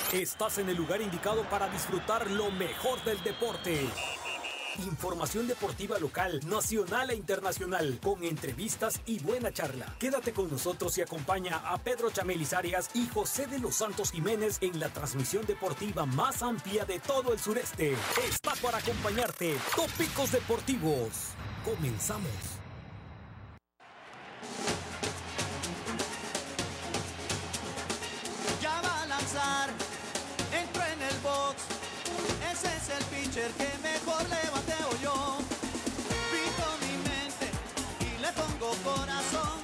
Estás en el lugar indicado para disfrutar lo mejor del deporte. Información deportiva local, nacional e internacional, con entrevistas y buena charla. Quédate con nosotros y acompaña a Pedro Chamelis Arias y José de los Santos Jiménez en la transmisión deportiva más amplia de todo el sureste. Está para acompañarte Tópicos Deportivos. Comenzamos. Ya va a lanzar, entró en el box. Ese es el pitcher que mejor le bateo yo. Fijo mi mente y le pongo corazón.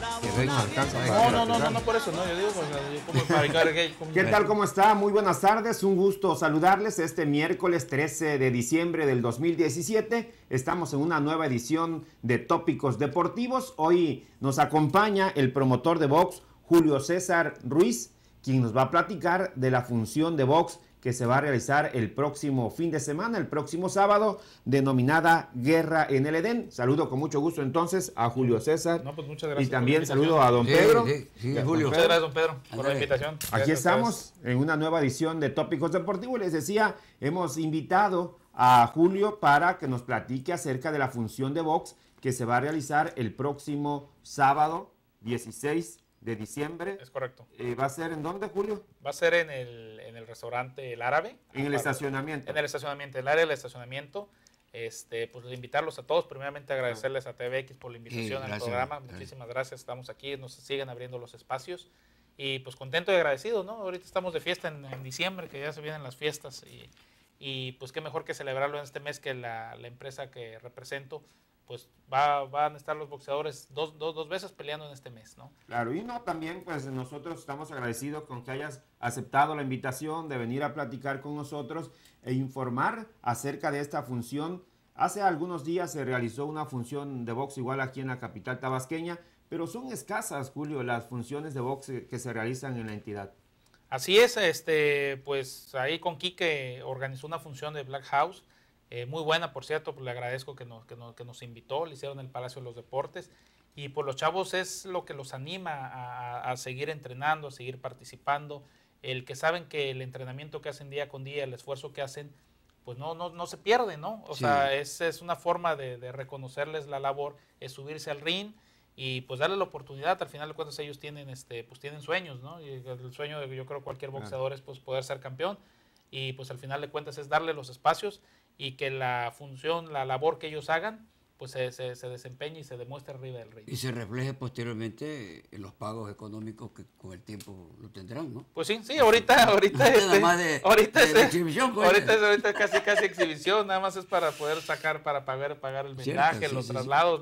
No, por eso, no, yo digo, como para ¿Qué tal? ¿Cómo está? Muy buenas tardes, un gusto saludarles este miércoles 13 de diciembre del 2017. Estamos en una nueva edición de Tópicos Deportivos. Hoy nos acompaña el promotor de box, Julio César Ruiz, quien nos va a platicar de la función de box que se va a realizar el próximo fin de semana, el próximo sábado, denominada Guerra en el Edén. Saludo con mucho gusto entonces a Julio César. No, pues muchas gracias. Y también saludo a don Pedro. Sí, Julio. Muchas gracias, don Pedro, por la invitación. Aquí estamos en una nueva edición de Tópicos Deportivos. Les decía, hemos invitado a Julio para que nos platique acerca de la función de box que se va a realizar el próximo sábado 16 de diciembre. Es correcto. ¿Va a ser en dónde, Julio? Va a ser en el restaurante El Árabe. En el estacionamiento. En el estacionamiento, el área del estacionamiento. Pues invitarlos a todos. Primeramente agradecerles a TVX por la invitación al programa. Muchísimas gracias. Estamos aquí, nos siguen abriendo los espacios. Y pues contento y agradecido, ¿no? Ahorita estamos de fiesta en diciembre, que ya se vienen las fiestas. Y pues qué mejor que celebrarlo en este mes que la empresa que represento, pues van a estar los boxeadores dos veces peleando en este mes, ¿no? Claro, y no, también pues nosotros estamos agradecidos con que hayas aceptado la invitación de venir a platicar con nosotros e informar acerca de esta función. Hace algunos días se realizó una función de box igual aquí en la capital tabasqueña, pero son escasas, Julio, las funciones de box que se realizan en la entidad. Así es, pues ahí con Quique organizó una función de Black House, muy buena, por cierto, pues le agradezco que nos invitó, le hicieron en el Palacio de los Deportes, y pues los chavos es lo que los anima a seguir entrenando, a seguir participando, el que saben que el entrenamiento que hacen día con día, el esfuerzo que hacen, pues no se pierde, ¿no? O sea, es una forma de reconocerles la labor, es subirse al ring y pues darle la oportunidad. Al final de cuentas ellos tienen, pues tienen sueños, ¿no? Y el sueño de, yo creo, cualquier boxeador es pues poder ser campeón, y pues al final de cuentas es darle los espacios y que la función, la labor que ellos hagan, pues se desempeñe y se demuestre arriba del ring. Y se refleje posteriormente en los pagos económicos que con el tiempo lo tendrán, ¿no? Pues sí, ahorita nada más de exhibición, pues. ahorita casi exhibición, nada más es para poder sacar, para pagar el vendaje, los traslados,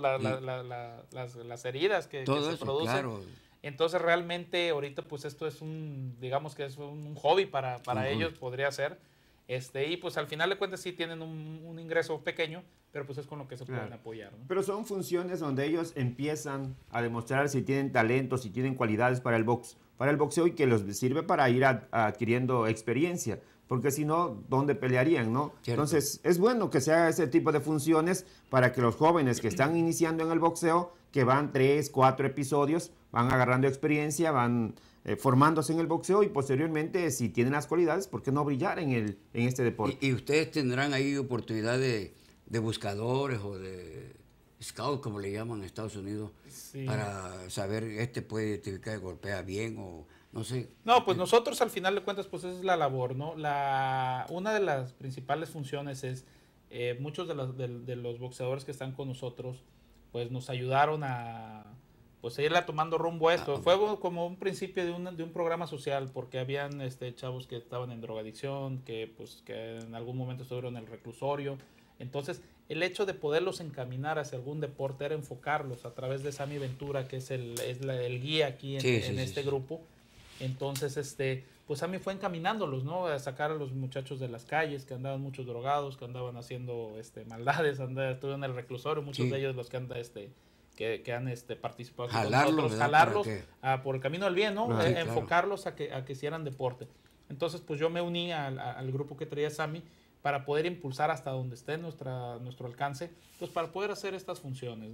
las heridas que se producen. Claro. Entonces realmente ahorita pues esto es digamos que es un hobby para ellos, podría ser. Y pues al final de cuentas sí tienen un ingreso pequeño, pero pues es con lo que se pueden apoyar, ¿no? Pero son funciones donde ellos empiezan a demostrar si tienen talento, si tienen cualidades para el boxeo, y que los sirve para ir adquiriendo experiencia, porque si no, ¿dónde pelearían, no? Cierto. Entonces es bueno que se haga ese tipo de funciones para que los jóvenes que están iniciando en el boxeo, que van 3, 4 episodios, van agarrando experiencia, van formándose en el boxeo, y posteriormente, si tienen las cualidades, ¿por qué no brillar en este deporte? Y ustedes tendrán ahí oportunidad de buscadores o de scout, como le llaman en Estados Unidos, para saber puede identificar, golpea bien o no sé. No, pues nosotros al final de cuentas, pues esa es la labor, ¿no? Una de las principales funciones es, muchos de los boxeadores que están con nosotros, pues nos ayudaron a pues irla tomando rumbo a esto. Fue como un principio de un programa social, porque habían chavos que estaban en drogadicción, que en algún momento estuvieron en el reclusorio. Entonces, el hecho de poderlos encaminar hacia algún deporte era enfocarlos a través de Sammy Ventura, que es el guía aquí en este grupo. Entonces, pues Sammy fue encaminándolos, ¿no? A sacar a los muchachos de las calles, que andaban muchos drogados, que andaban haciendo maldades, estuvieron en el reclusorio, muchos de ellos los que andan que han participado con nosotros, jalarlos por el camino del bien, ¿no? Enfocarlos a que hicieran deporte. Entonces, pues yo me uní al grupo que traía Sammy para poder impulsar hasta donde esté nuestro alcance, pues para poder hacer estas funciones, ¿no?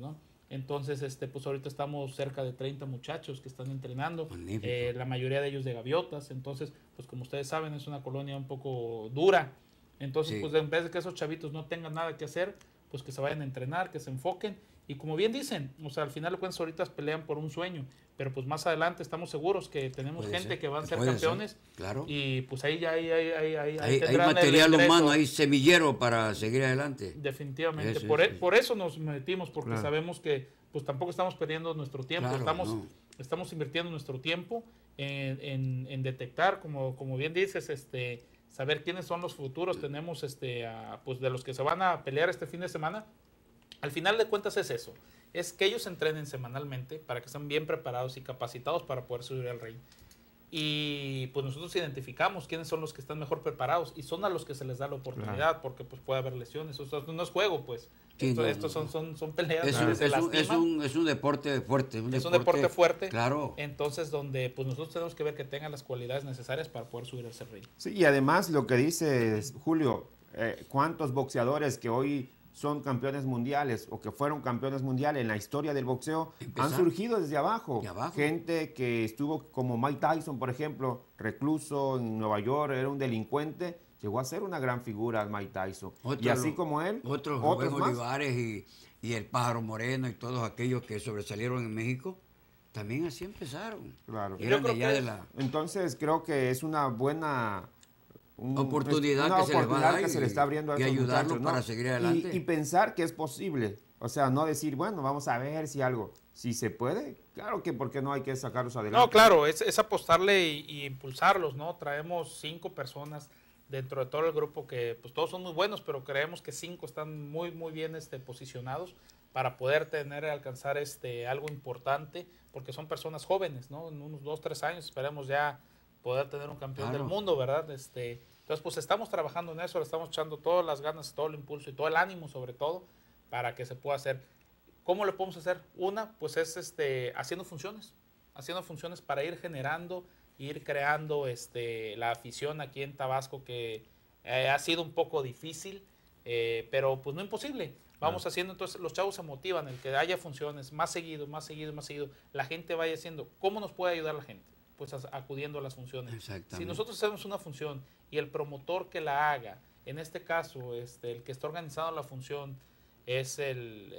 Entonces, pues ahorita estamos cerca de 30 muchachos que están entrenando, Magnífico. la mayoría de ellos de Gaviotas. Entonces, pues como ustedes saben, es una colonia un poco dura. Entonces, Sí. pues en vez de que esos chavitos no tengan nada que hacer, pues que se vayan a entrenar, que se enfoquen. Y como bien dicen, o sea, al final de cuentas ahorita pelean por un sueño, pero pues más adelante estamos seguros que tenemos Puede gente ser, que van a ser puede campeones. ser, claro. Y pues ahí ya Hay tendrán el material ingreso. humano, hay semillero para seguir adelante. Definitivamente. Sí, Por eso nos metimos, porque Claro. sabemos que pues tampoco estamos perdiendo nuestro tiempo, Claro, estamos invirtiendo nuestro tiempo en detectar, como bien dices, saber quiénes son los futuros. Tenemos pues de los que se van a pelear este fin de semana. Al final de cuentas es eso, es que ellos entrenen semanalmente para que estén bien preparados y capacitados para poder subir al ring. Y pues nosotros identificamos quiénes son los que están mejor preparados y son a los que se les da la oportunidad, porque pues puede haber lesiones. Eso no es juego, pues. Sí, Estos son peleas. Es un deporte fuerte. Es un deporte fuerte. Claro. Entonces, donde pues nosotros tenemos que ver que tengan las cualidades necesarias para poder subir a ese ring. Sí, y además lo que dice Julio, ¿cuántos boxeadores que hoy son campeones mundiales o que fueron campeones mundiales en la historia del boxeo han surgido desde abajo? Gente que estuvo como Mike Tyson, por ejemplo, recluso en Nueva York, era un delincuente, llegó a ser una gran figura Mike Tyson. Y así como él, otros más. Olivares y el Pájaro Moreno y todos aquellos que sobresalieron en México, también así empezaron. Claro. Eran de allá de la... Entonces creo que es una buena... oportunidad que se le está abriendo a esos ayudarlos muchachos, ¿no? para seguir adelante. Y pensar que es posible. O sea, no decir, bueno, vamos a ver si algo. Si se puede, claro que porque no hay que sacarlos adelante. No, claro, es apostarle y impulsarlos, ¿no? Traemos 5 personas dentro de todo el grupo que pues todos son muy buenos, pero creemos que 5 están muy bien posicionados para poder alcanzar algo importante, porque son personas jóvenes, ¿no? En unos 2-3 años esperemos ya poder tener un campeón del mundo, ¿verdad? Entonces, pues estamos trabajando en eso, le estamos echando todas las ganas, todo el impulso y todo el ánimo, sobre todo, para que se pueda hacer. ¿Cómo lo podemos hacer? Una, pues es haciendo funciones para ir generando, ir creando la afición aquí en Tabasco, que ha sido un poco difícil, pero pues no imposible. Vamos haciendo, entonces los chavos se motivan, el que haya funciones más seguido, la gente vaya haciendo. ¿Cómo nos puede ayudar la gente? Pues acudiendo a las funciones. Exactamente. Si nosotros hacemos una función y el promotor que la haga, en este caso, el que está organizando la función es el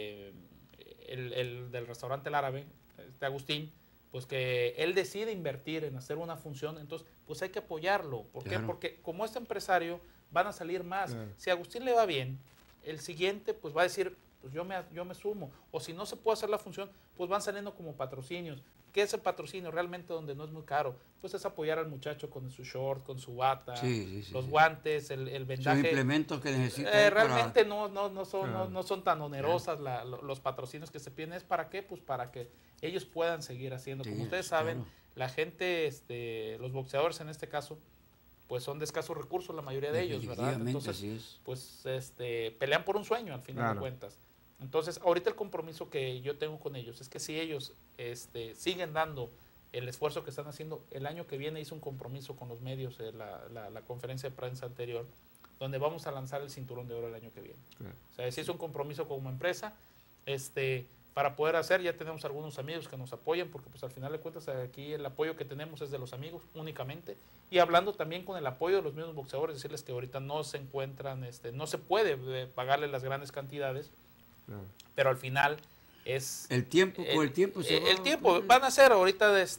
del restaurante El Árabe, Agustín, pues que él decide invertir en hacer una función, entonces pues hay que apoyarlo. ¿Por qué? Porque como este empresario van a salir más. Si a Agustín le va bien, el siguiente pues va a decir, pues yo me sumo. O si no se puede hacer la función, pues van saliendo como patrocinios. ¿Qué es el patrocinio? Realmente donde no es muy caro. Pues es apoyar al muchacho con su short, con su bata, los guantes, el vendaje. Son implementos que necesitan. Realmente no son tan onerosas los patrocinios que se piden. ¿Es para qué? Pues para que ellos puedan seguir haciendo. Como ustedes saben, la gente, los boxeadores en este caso, pues son de escasos recursos la mayoría de ellos, ¿verdad? Entonces, pues pelean por un sueño al final de cuentas. Entonces, ahorita el compromiso que yo tengo con ellos es que si ellos siguen dando el esfuerzo que están haciendo, el año que viene hice un compromiso con los medios, la conferencia de prensa anterior, donde vamos a lanzar el cinturón de oro el año que viene. O sea, se hizo un compromiso como empresa, para poder hacer, ya tenemos algunos amigos que nos apoyan, porque pues al final de cuentas aquí el apoyo que tenemos es de los amigos únicamente, y hablando también con el apoyo de los mismos boxeadores, decirles que ahorita no se encuentran, no se puede pagarle las grandes cantidades, pero al final es el tiempo van a ser ahorita pues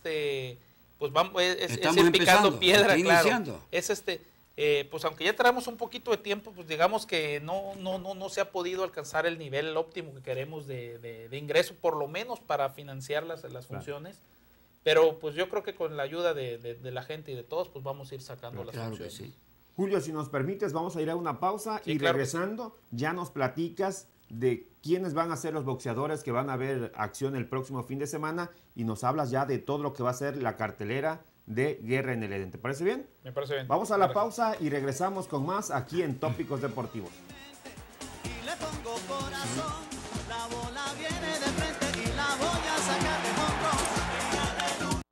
es ir picando piedra, claro. Es pues aunque ya tenemos un poquito de tiempo, pues digamos que no se ha podido alcanzar el nivel óptimo que queremos de ingreso, por lo menos para financiar las funciones. Pero pues yo creo que con la ayuda de la gente y de todos, pues vamos a ir sacando las funciones. Sí. Julio, si nos permites, vamos a ir a una pausa y regresando, ya nos platicas de quiénes van a ser los boxeadores que van a ver acción el próximo fin de semana y nos hablas ya de todo lo que va a ser la cartelera de Guerra en el Edén. ¿Te parece bien? Me parece bien. Vamos a la pausa y regresamos con más aquí en Tópicos Deportivos. Y le pongo corazón, la bola viene de frente y la voy a sacar de home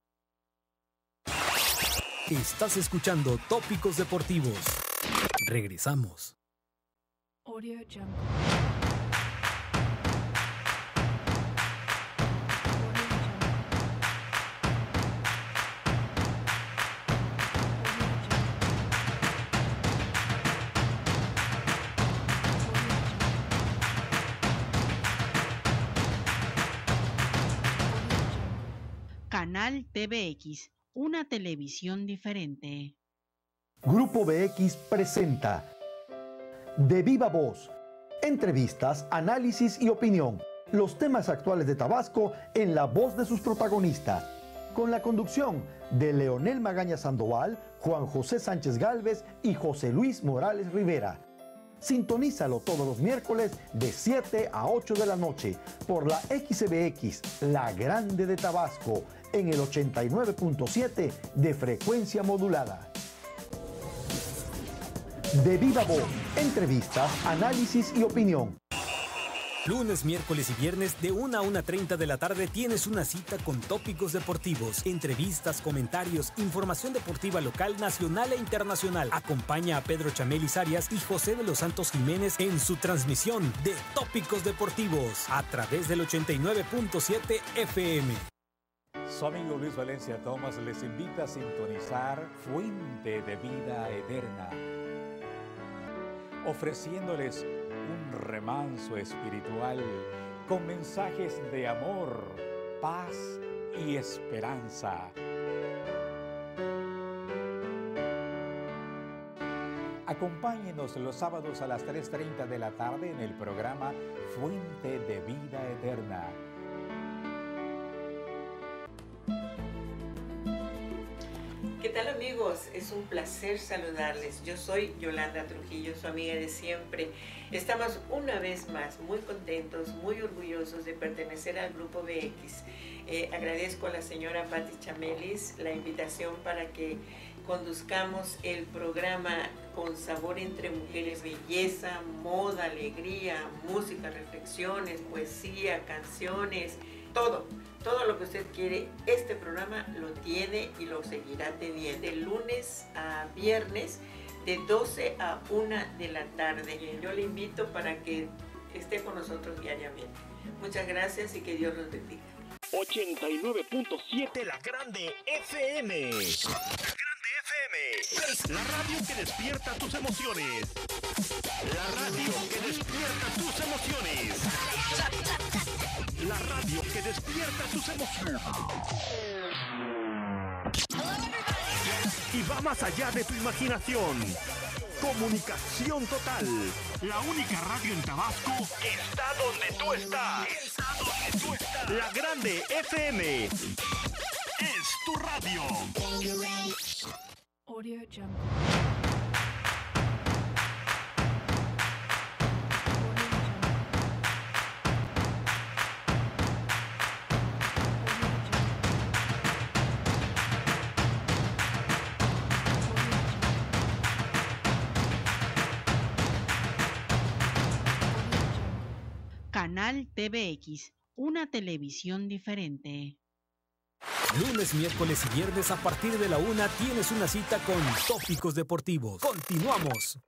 run. Estás escuchando Tópicos Deportivos. Regresamos. Audio Jungle. Canal TVX, una televisión diferente. Grupo BX presenta De Viva Voz, entrevistas, análisis y opinión. Los temas actuales de Tabasco en la voz de sus protagonistas. Con la conducción de Leonel Magaña Sandoval, Juan José Sánchez Gálvez y José Luis Morales Rivera. Sintonízalo todos los miércoles de 7 a 8 de la noche por la XBX, la Grande de Tabasco, en el 89.7 de frecuencia modulada. De Viva Voz, entrevistas, análisis y opinión. Lunes, miércoles y viernes de 1 a 1:30 de la tarde tienes una cita con tópicos deportivos, entrevistas, comentarios, información deportiva local, nacional e internacional. Acompaña a Pedro Chamelis Arias y José de los Santos Jiménez en su transmisión de Tópicos Deportivos a través del 89.7 FM. Su amigo Luis Valencia Thomas les invita a sintonizar Fuente de Vida Eterna, ofreciéndoles un remanso espiritual con mensajes de amor, paz y esperanza. Acompáñenos los sábados a las 3:30 de la tarde en el programa Fuente de Vida Eterna. ¿Qué tal, amigos? Es un placer saludarles. Yo soy Yolanda Trujillo, su amiga de siempre. Estamos una vez más muy contentos, muy orgullosos de pertenecer al Grupo BX. Agradezco a la señora Patti Chamelis la invitación para que conduzcamos el programa Con Sabor Entre Mujeres. Belleza, moda, alegría, música, reflexiones, poesía, canciones, todo lo que usted quiere. Este programa lo tiene y lo seguirá teniendo de lunes a viernes de 12 a 1 de la tarde. Yo le invito para que esté con nosotros diariamente. Muchas gracias y que Dios los bendiga. 89.7 La Grande FM. La Grande FM. La radio que despierta tus emociones. La radio que despierta tus emociones. La radio que despierta tus emociones. Y va más allá de tu imaginación. Comunicación total. La única radio en Tabasco está donde tú estás. La Grande FM. Es tu radio. Audio Jungle. Canal TVX, una televisión diferente. Lunes, miércoles y viernes a partir de la 1 tienes una cita con Tópicos Deportivos. Continuamos.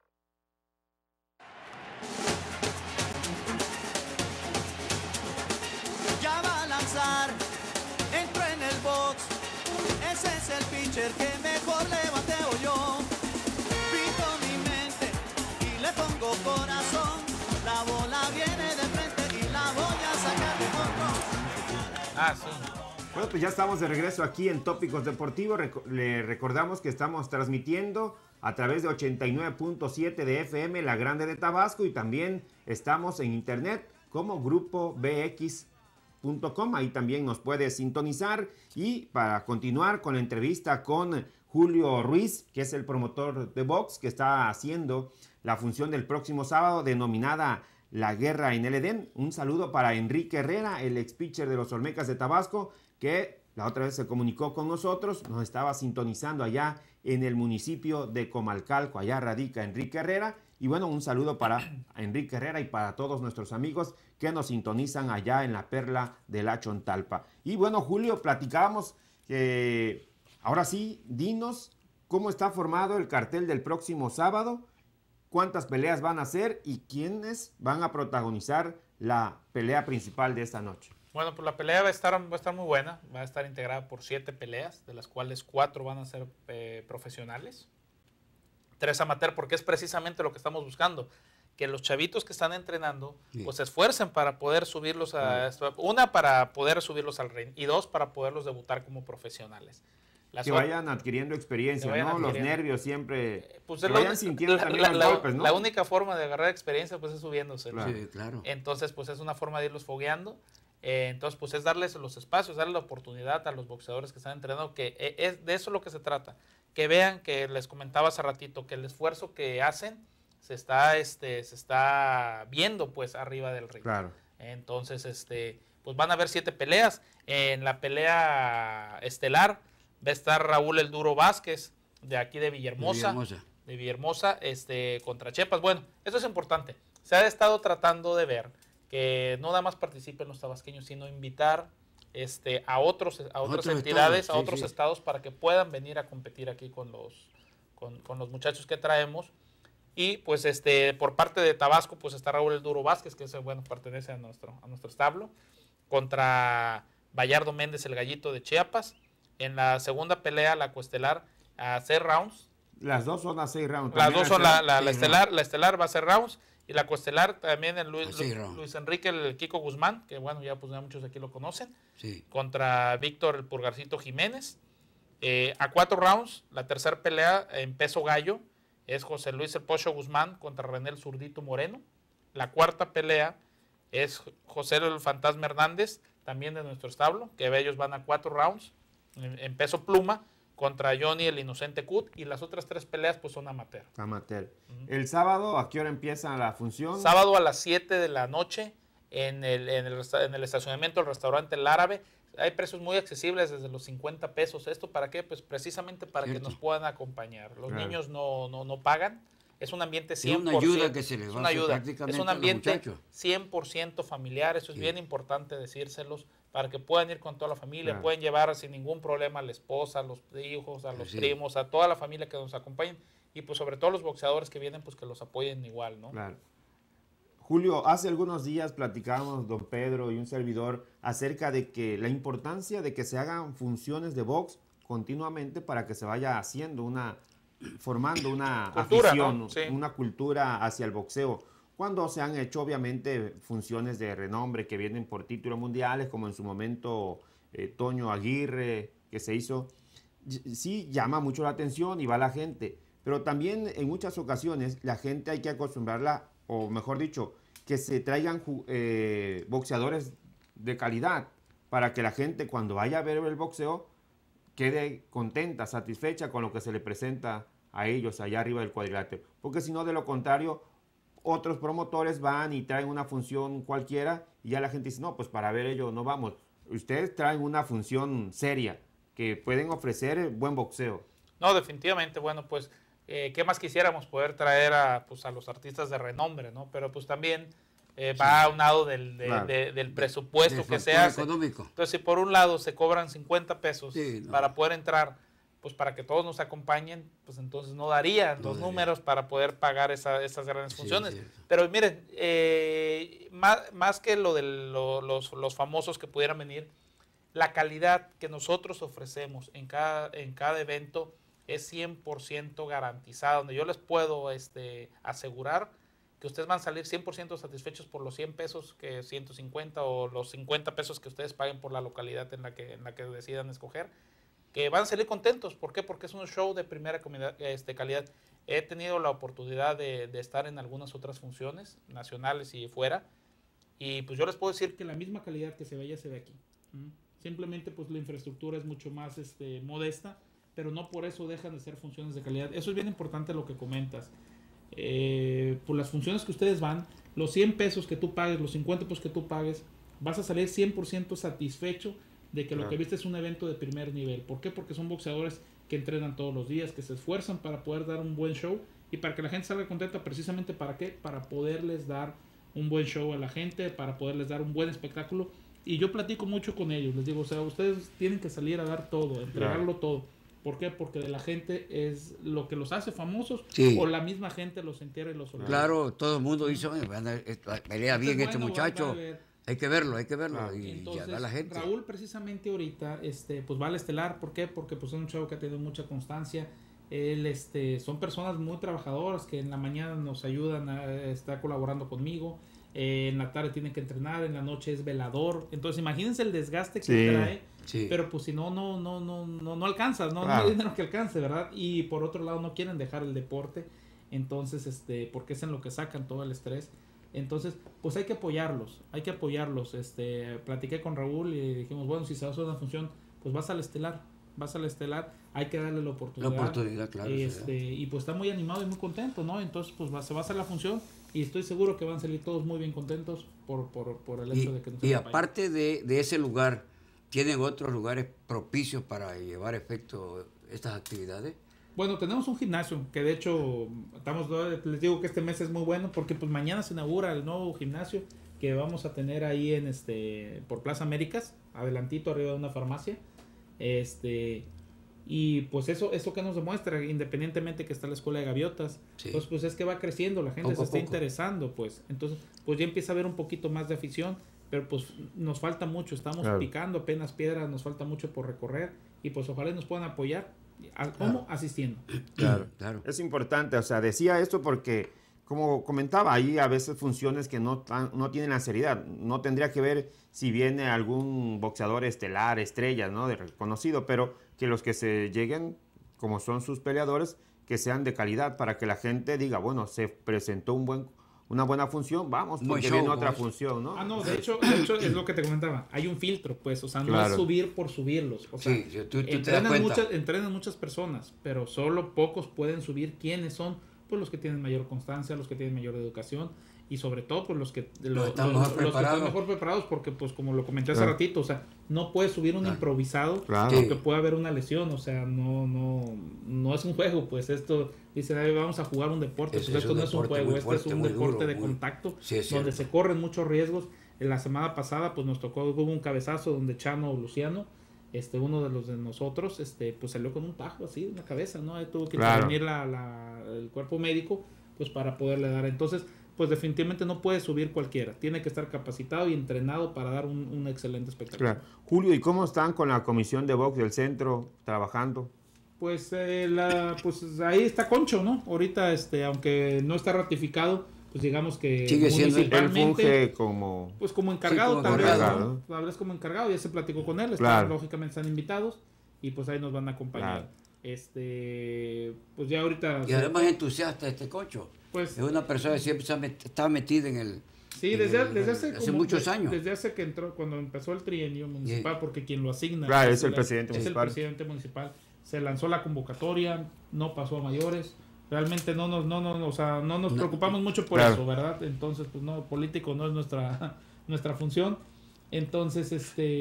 Ya va a lanzar, entró en el box. Ese es el pitcher que mejor le bateo yo. Pinto mi mente y le pongo corazón. La bola viene de frente y la voy a sacar de control. Sí. Bueno, pues ya estamos de regreso aquí en Tópicos Deportivos. Le recordamos que estamos transmitiendo a través de 89.7 de FM, La Grande de Tabasco, y también estamos en internet como Grupo BX.com. Ahí también nos puede sintonizar. Y para continuar con la entrevista con Julio Ruiz, que es el promotor de box, que está haciendo la función del próximo sábado denominada La Guerra en el Edén. Un saludo para Enrique Herrera, el ex pitcher de los Olmecas de Tabasco, que la otra vez se comunicó con nosotros, nos estaba sintonizando allá en el municipio de Comalcalco, allá radica Enrique Herrera. Y bueno, un saludo para Enrique Herrera y para todos nuestros amigos que nos sintonizan allá en la Perla de la Chontalpa. Y bueno, Julio, platicábamos que ahora sí, dinos cómo está formado el cartel del próximo sábado, cuántas peleas van a ser y quiénes van a protagonizar la pelea principal de esta noche. Bueno, pues la pelea va a estar muy buena. Va a estar integrada por 7 peleas, de las cuales 4 van a ser profesionales. 3 amateur, porque es precisamente lo que estamos buscando. que los chavitos que están entrenando, pues se esfuercen para poder subirlos para poder subirlos al ring, y 2, para poderlos debutar como profesionales. Que vayan adquiriendo experiencia, ¿no? Los nervios siempre, pues que vayan sintiendo también los golpes, ¿no? La única forma de agarrar experiencia, pues es subiéndose. Claro. Sí, claro. Entonces, pues es una forma de irlos fogueando. Entonces, pues es darles los espacios, darle la oportunidad a los boxeadores que están entrenando, que es de eso lo que se trata. Que vean, que les comentaba hace ratito, que el esfuerzo que hacen se está viendo, pues, arriba del ring. Claro. Entonces, pues van a haber 7 peleas. En la pelea estelar va a estar Raúl El Duro Vázquez, de aquí de Villahermosa. Contra Chepas. Bueno, eso es importante. Se ha estado tratando de ver que no nada más participen los tabasqueños, sino invitar a otras entidades, a otros estados, para que puedan venir a competir aquí con los muchachos que traemos. Y pues por parte de Tabasco, pues está Raúl El Duro Vázquez, que pertenece a nuestro establo, contra Bayardo Méndez, el Gallito de Chiapas. En la segunda pelea, la coestelar, a 6 rounds. Las dos son a 6 rounds. Las dos son la estelar va a ser rounds. Y la coestelar también el Luis Enrique, el Kiko Guzmán, que bueno, ya muchos aquí lo conocen, contra Víctor el Pulgarcito Jiménez. A 4 rounds, la tercera pelea en peso gallo es José Luis el Pocho Guzmán contra René el Zurdito Moreno. La cuarta pelea es José el Fantasma Hernández, también de nuestro establo, que ellos van a 4 rounds en peso pluma, contra Johnny el Inocente Cut, y las otras 3 peleas pues son amateur. El sábado, ¿a qué hora empieza la función? Sábado a las 7 de la noche en el estacionamiento del restaurante El Árabe. Hay precios muy accesibles, desde los 50 pesos. ¿Esto para qué? Pues precisamente para que nos puedan acompañar. Los niños no pagan. Es un ambiente 100%. Es una ayuda que se les va a hacer prácticamente. Es un ambiente 100% familiar. Eso es bien importante decírselos, para que puedan ir con toda la familia. Pueden llevar sin ningún problema a la esposa, a los hijos, a los primos, a toda la familia que nos acompañen. Y pues sobre todo los boxeadores que vienen, pues que los apoyen igual, ¿no? Claro. Julio, hace algunos días platicábamos, don Pedro y un servidor, acerca de que la importancia de que se hagan funciones de box continuamente para que se vaya formando una cultura, afición, ¿no? Sí. una cultura hacia el boxeo. Cuando se han hecho, obviamente, funciones de renombre que vienen por títulos mundiales, como en su momento Toño Aguirre, que se hizo, sí llama mucho la atención y va la gente. Pero también en muchas ocasiones la gente hay que acostumbrarla, o mejor dicho, que se traigan boxeadores de calidad para que la gente, cuando vaya a ver el boxeo, quede contenta, satisfecha con lo que se le presenta a ellos allá arriba del cuadrilátero. Porque si no, de lo contrario, otros promotores van y traen una función cualquiera y ya la gente dice, no, pues para ver ellos no vamos. Ustedes traen una función seria que pueden ofrecer buen boxeo. No, definitivamente. Bueno, pues, ¿qué más quisiéramos? Poder traer a los artistas de renombre, ¿no? Pero pues también va a un lado del presupuesto que se hace. Económico. Entonces, si por un lado se cobran 50 pesos para poder entrar, pues para que todos nos acompañen, pues entonces no darían los números para poder pagar esas grandes funciones. Pero miren, más que lo de los famosos que pudieran venir, la calidad que nosotros ofrecemos en cada evento es 100% garantizada, donde yo les puedo asegurar que ustedes van a salir 100% satisfechos por los 100 pesos, que 150 o los 50 pesos que ustedes paguen por la localidad en la que decidan escoger, que van a salir contentos. ¿Por qué? Porque es un show de primera calidad. He tenido la oportunidad de estar en algunas otras funciones nacionales y fuera, y pues yo les puedo decir que la misma calidad que se ve allá se ve aquí. Simplemente pues la infraestructura es mucho más modesta, pero no por eso dejan de ser funciones de calidad. Eso es bien importante lo que comentas. Por las funciones que ustedes van, los 100 pesos que tú pagues, los 50 pesos que tú pagues, vas a salir 100% satisfecho de que lo que viste es un evento de primer nivel. ¿Por qué? Porque son boxeadores que entrenan todos los días, que se esfuerzan para poder dar un buen show y para que la gente salga contenta. Precisamente ¿para qué? Para poderles dar un buen show a la gente, para poderles dar un buen espectáculo. Y yo platico mucho con ellos, les digo, o sea, ustedes tienen que salir a dar todo, entregarlo todo. ¿Por qué? Porque de la gente es lo que los hace famosos, o la misma gente los entierra y los olvida. Claro, todo el mundo dice, pelea bien este muchacho. Hay que verlo. Y entonces, ya va la gente. Raúl precisamente ahorita pues va al estelar. ¿Por qué? Porque pues es un chavo que ha tenido mucha constancia Son personas muy trabajadoras que en la mañana nos ayudan, está colaborando conmigo. En la tarde tienen que entrenar, en la noche es velador. Entonces imagínense el desgaste que trae. Sí. Pero pues si no alcanza, no hay dinero que alcance, ¿verdad? Y por otro lado no quieren dejar el deporte. Entonces, porque es en lo que sacan todo el estrés. Entonces, pues hay que apoyarlos. Platiqué con Raúl y dijimos, bueno, si se va a hacer una función, pues vas al estelar, hay que darle la oportunidad. La oportunidad, claro. Y pues está muy animado y muy contento, ¿no? Entonces, pues se va a hacer la función y estoy seguro que van a salir todos muy bien contentos por el hecho de que nos Y acompañen. aparte de ese lugar, ¿tienen otros lugares propicios para llevar efecto estas actividades? Bueno, tenemos un gimnasio que de hecho les digo que este mes es muy bueno porque pues mañana se inaugura el nuevo gimnasio que vamos a tener ahí en por Plaza Américas, adelantito arriba de una farmacia. Y pues eso que nos demuestra, independientemente que está la escuela de gaviotas, pues es que va creciendo, la gente se está interesando, pues. Entonces, pues ya empieza a haber un poquito más de afición, pero pues nos falta mucho, estamos picando apenas piedras, nos falta mucho por recorrer y pues ojalá nos puedan apoyar. ¿Cómo? Asistiendo. Claro. Es importante, o sea, decía esto porque, como comentaba, hay a veces funciones que no tienen la seriedad. No tendría que ver si viene algún boxeador estelar, estrella, ¿no? De reconocido, pero que los que se lleguen, como son sus peleadores, que sean de calidad para que la gente diga, bueno, se presentó una buena función, vamos, porque viene otra función, ¿no? No, de hecho es lo que te comentaba, hay un filtro, pues, o sea, no es subir por subirlos, o sea, tú te das cuenta. Entrenan muchas personas, pero solo pocos pueden subir. ¿Quiénes son? Pues los que tienen mayor constancia, los que tienen mayor educación y sobre todo pues los que están mejor preparados, porque pues como lo comenté hace ratito, o sea, no puedes subir un improvisado porque puede haber una lesión, o sea, no es un juego, pues esto dice, vamos a jugar un deporte, pues esto no es un juego, este es un deporte de contacto donde se corren muchos riesgos. En la semana pasada pues nos tocó, hubo un cabezazo donde Chano Luciano, uno de los de nosotros, pues salió con un tajo así en la cabeza, ¿no? Ahí tuvo que intervenir el cuerpo médico pues para poderle dar. Entonces pues definitivamente no puede subir cualquiera, tiene que estar capacitado y entrenado para dar un excelente espectáculo. Claro. Julio, ¿y cómo están con la comisión de box del centro trabajando? Pues pues ahí está Concho, ¿no? Ahorita aunque no está ratificado, pues digamos que sigue siendo, él funge como pues como encargado, tal vez como encargado, ya se platicó con él, lógicamente están invitados y pues ahí nos van a acompañar. Pues ya ahorita y además entusiasta Concho, pues es una persona que siempre está metida en el desde hace muchos años, desde hace que entró, cuando empezó el trienio municipal, porque quien lo asigna es el presidente municipal, se lanzó la convocatoria, no pasó a mayores. Realmente no nos preocupamos mucho por eso, ¿verdad? Entonces, pues no, político no es nuestra función. Entonces,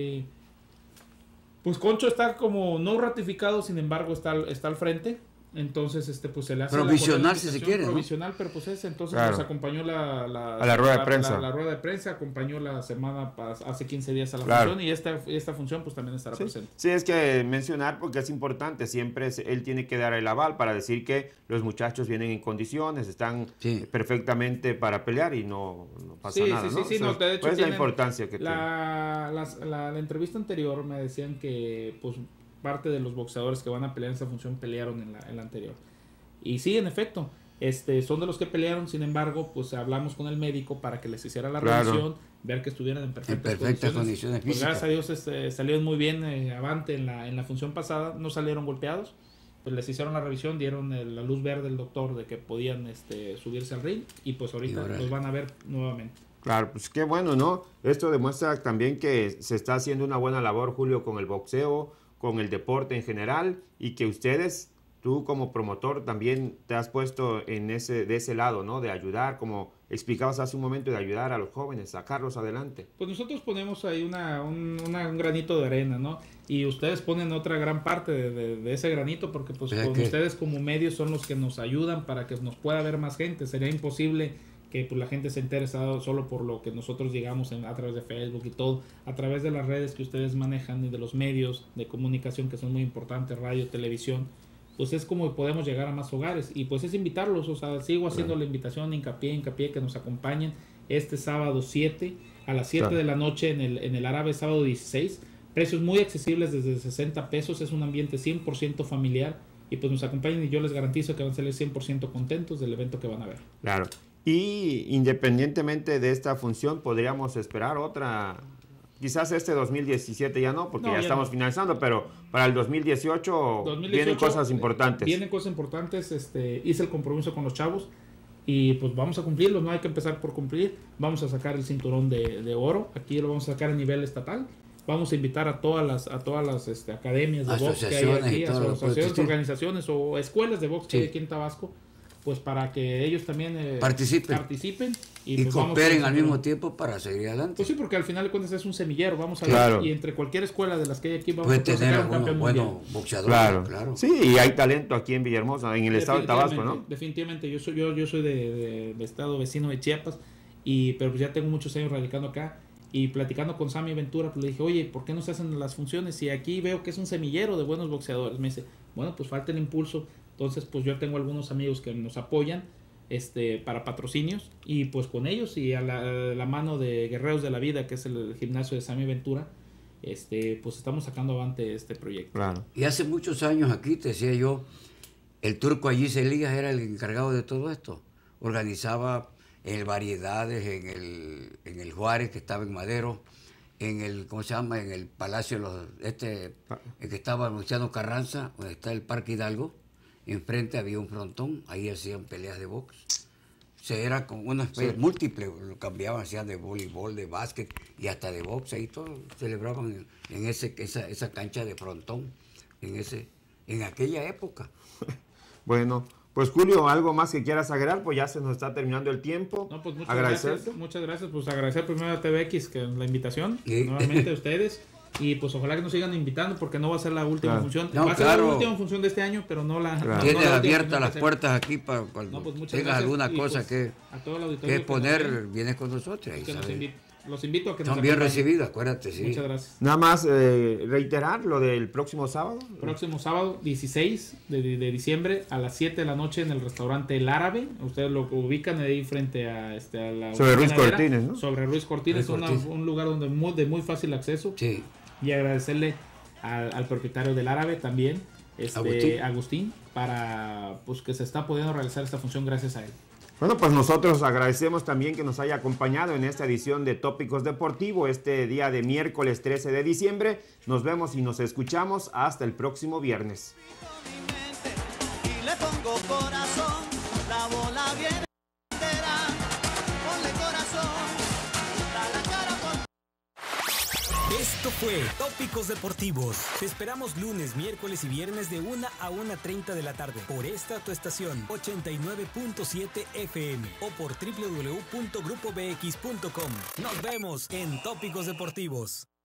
pues Concho está como no ratificado, sin embargo está al frente. Entonces, pues se le hace provisional, si se quiere, provisional, ¿no? Pero pues entonces nos acompañó a la rueda de prensa. La rueda de prensa, acompañó la semana hace 15 días a la función y esta función pues también estará presente. Sí, es que mencionar porque es importante, siempre él tiene que dar el aval para decir que los muchachos vienen en condiciones, están perfectamente para pelear y no pasa nada, ¿no? Sí, de hecho pues la importancia que tiene. La entrevista anterior me decían que pues parte de los boxeadores que van a pelear en esa función pelearon en la anterior. Y sí, en efecto, son de los que pelearon, sin embargo, pues hablamos con el médico para que les hiciera la revisión, ver que estuvieran en perfectas condiciones pues, gracias a Dios salieron muy bien avante en la función pasada, no salieron golpeados, pues les hicieron la revisión, dieron la luz verde del doctor de que podían subirse al ring y pues ahorita los van a ver nuevamente. Claro, pues qué bueno, ¿no? Esto demuestra también que se está haciendo una buena labor, Julio, con el boxeo, con el deporte en general y que tú como promotor también te has puesto de ese lado, ¿no? De ayudar, como explicabas hace un momento, de ayudar a los jóvenes, sacarlos adelante. Pues nosotros ponemos ahí un granito de arena, ¿no? Y ustedes ponen otra gran parte de ese granito porque pues ustedes como medios son los que nos ayudan para que nos pueda ver más gente. Sería imposible que pues, la gente se entere solo por lo que nosotros llegamos a través de Facebook y todo, a través de las redes que ustedes manejan y de los medios de comunicación que son muy importantes, radio, televisión, pues es como podemos llegar a más hogares y pues es invitarlos, o sea, sigo haciendo la invitación, hincapié que nos acompañen este sábado 7 a las 7 de la noche en el Árabe, sábado 16, precios muy accesibles desde 60 pesos, es un ambiente 100% familiar, y pues nos acompañen, y yo les garantizo que van a salir 100% contentos del evento que van a ver. Claro. Y independientemente de esta función, podríamos esperar otra, quizás este 2017 ya no, porque ya estamos finalizando, pero para el 2018 vienen cosas importantes. Vienen cosas importantes, hice el compromiso con los chavos, y pues vamos a cumplirlo, no hay que empezar por cumplir. Vamos a sacar el cinturón de oro, aquí lo vamos a sacar a nivel estatal. Vamos a invitar a todas las academias de box que hay aquí, asociaciones, organizaciones o escuelas de box que hay aquí en Tabasco, pues para que ellos también participen y pues cooperen al mismo tiempo para seguir adelante. Pues sí, porque al final de cuentas es un semillero, vamos a ver, y entre cualquier escuela de las que hay aquí vamos a tener un campeón mundial. Claro. Sí, y hay talento aquí en Villahermosa, en el estado de Tabasco, ¿no? Definitivamente, yo soy de estado vecino de Chiapas, pero pues ya tengo muchos años radicando acá. Y platicando con Sammy Ventura, pues le dije, oye, ¿por qué no se hacen las funciones? Si aquí veo que es un semillero de buenos boxeadores. Me dice, bueno, pues falta el impulso. Entonces, pues yo tengo algunos amigos que nos apoyan para patrocinios. Y pues con ellos y a la mano de Guerreros de la Vida, que es el gimnasio de Sammy Ventura, pues estamos sacando adelante este proyecto. Claro. Y hace muchos años aquí, te decía yo, el turco Allí Elías era el encargado de todo esto. Organizaba variedades en el Juárez, que estaba en Madero, en el, ¿cómo se llama? En el Palacio, el que estaba Luciano Carranza, donde está el Parque Hidalgo, enfrente había un frontón, ahí hacían peleas de box. O sea, era como una especie múltiple, lo cambiaban, hacían de voleibol, de básquet y hasta de box, ahí todo celebraban en esa cancha de frontón, en aquella época. Bueno, pues Julio, ¿algo más que quieras agregar? Pues ya se nos está terminando el tiempo. No, pues muchas gracias. Pues agradecer primero a TVX que la invitación, nuevamente a ustedes. Y pues ojalá que nos sigan invitando porque no va a ser la última función. Va a ser la última función de este año, pero no la... Tienes abiertas las puertas aquí para cuando tengas alguna cosa que poner, vienes con nosotros. Ahí, los invito a que son bien recibidos, acuérdate, sí. Muchas gracias. Nada más reiterar lo del próximo sábado. Próximo sábado, 16 de diciembre, a las 7 de la noche en el restaurante El Árabe. Ustedes lo ubican ahí frente a la... Sobre Ruiz Cortines, ¿no? Sobre Ruiz Cortines, un lugar de muy fácil acceso. Sí. Y agradecerle al propietario del Árabe también, Agustín, para pues que se está pudiendo realizar esta función gracias a él. Bueno, pues nosotros agradecemos también que nos haya acompañado en esta edición de Tópicos Deportivos, este día de miércoles 13 de diciembre. Nos vemos y nos escuchamos hasta el próximo viernes. Y le pongo corazón, la bola viene entera, ponle corazón, da la cara por... Esto fue Tópicos Deportivos. Te esperamos lunes, miércoles y viernes de 1 a 1:30 de la tarde por esta tu estación 89.7 FM o por www.grupobx.com. Nos vemos en Tópicos Deportivos.